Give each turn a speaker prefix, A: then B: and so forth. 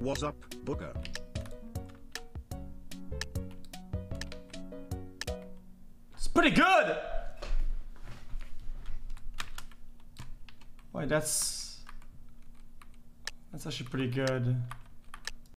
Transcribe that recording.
A: What's up, Booker?
B: It's pretty good! Wait, that's actually pretty good.